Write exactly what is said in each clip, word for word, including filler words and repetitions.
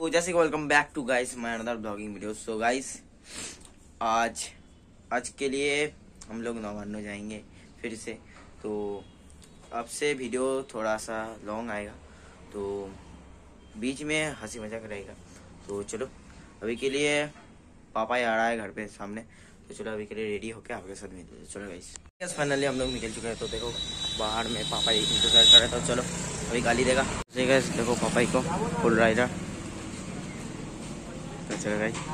तो जैसे welcome back to guys my another vlogging video. So guys आज आज के लिए हम लोग नवान्न जाएंगे फिर से, तो अब से वीडियो थोड़ा सा लॉन्ग आएगा, तो बीच में हंसी मजाक रहेगा। तो चलो अभी के लिए पापा ही आ रहा है घर पे सामने, तो चलो अभी के लिए रेडी होके आपके साथ मिलते हैं। चलो गाइस यस फाइनली हम लोग निकल चुके हैं। तो देखो बाहर में पापा एक इंतजार कर रहे थे, तो चलो अभी गाली देगा। देखो पापा ही को फुल राइडर, तो चलो गाइस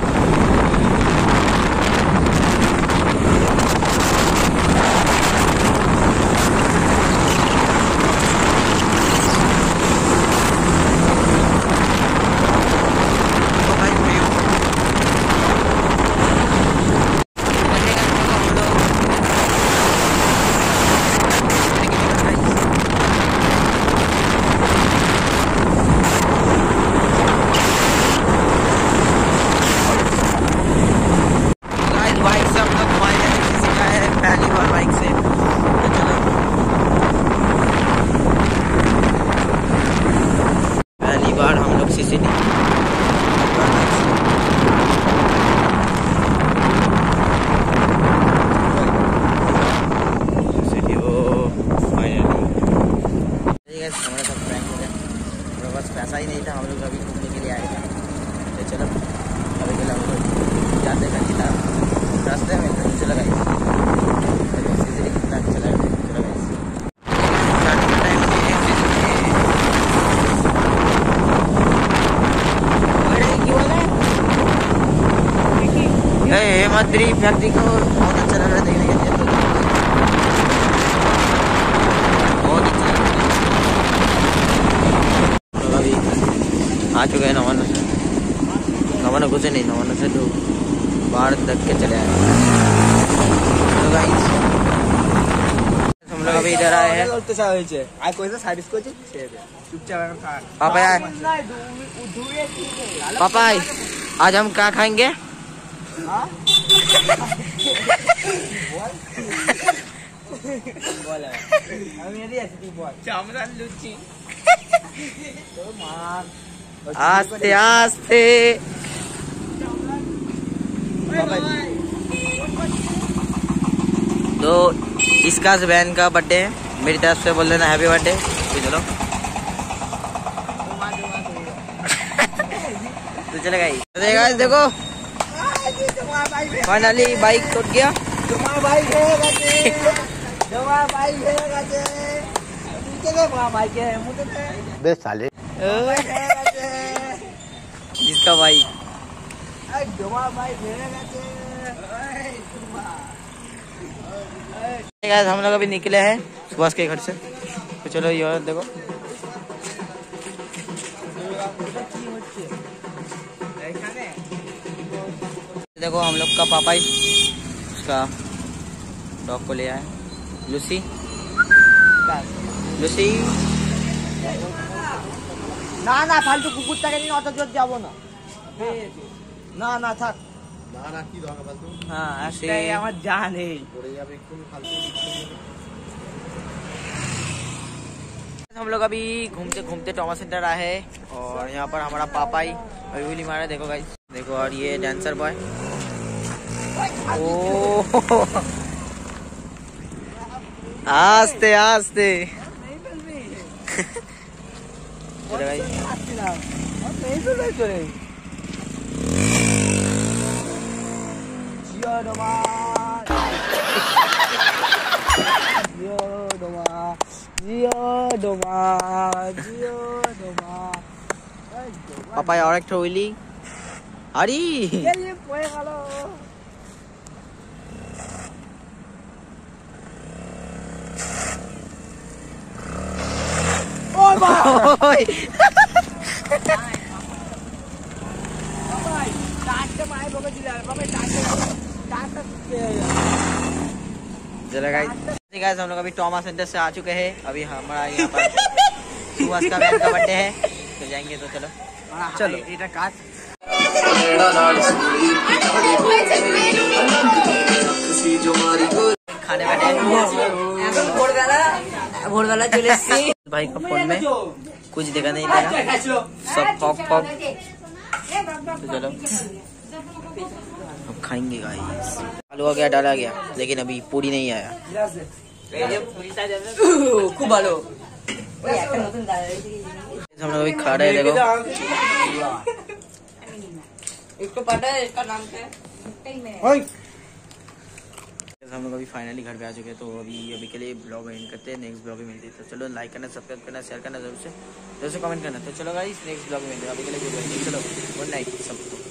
हमारे साथ प्रैंक हो गया। हमारे पास पैसा ही नहीं था, हम लोग अभी घूमने के लिए आए थे। तो चलो अभी के लिए हम लोग जाते करके था रास्ते में, तो चला गए कितना चला गए चला गए हेमद्री फैक्ट्री को बहुत अच्छा लग रहा है देखने के लिए। आ चुके हैं नवान्न से, नवान्न कुछ नहीं, नवान्न से तो बाहर तक के चले आए। तो गाइस हम लोग अभी इधर आए हैं। पापा आए, पापा आए आज हम क्या खाएंगे? आस्ते आस्ते तो इसका बहन का बर्थडे है, मेरी तरफ से बोल देना हैप्पी बर्थडे। तो चलो तो चले गाइस देखो फाइनली बाइक टूट गया। बे साले जिसका भाई हम लोग अभी निकले हैं सुभाष के घर से। तो चलो ये देखो देखो हम लोग का पापा ही उसका डॉग को ले आए, लूसी लूसी না না ফালতু কুকুরটাকে নিয়ে অত জোর যাবো না না না থাক না না কি দরকার ফালতু। হ্যাঁ একটাই আমার জান নেই পড়ে যাবে একটু ফালতু। हम लोग अभी घूमते घूमते टॉमा सेंटर आए हैं, और यहाँ पर हमारा पापा ही अभी विली मारा है। देखो गाइस देखो, और ये डांसर बॉय ओ आस्ते आस्ते पापा और एक ठोली अरे चलो गाइस हम लोग अभी टॉमा सेंटर से आ चुके हैं। अभी हमारा यहाँ पर सुभाष का बहन का बर्थडे है, तो जाएंगे। तो चलो चलो खाने बैठे भोर वाला चले एसছি भाई का फोन में कुछ देखा नहीं देगा, सब पॉप पॉप। तो चलो अब खाएंगे गाइस। आलू आ गया, डाला गया, लेकिन अभी पूरी नहीं आया। खूब ভালো ওই একটা নতুন দাঁড়ায় हम लोग अभी खा रहे हैं, देखो। इसको पता है इसका नाम क्या है? हम लोग अभी फाइनली घर पे आ चुके हैं, तो अभी अभी के लिए ब्लॉग एंड करते हैं। नेक्स्ट ब्लॉग में मिलते हैं, तो चलो लाइक करना, सब्सक्राइब करना, शेयर करना, जरूर से जरूर से कमेंट करना। तो चलो गाइस नेक्स्ट ब्लॉग में मिलते हैं, अभी के लिए गुड बाय। चलो गुड नाइट सबको।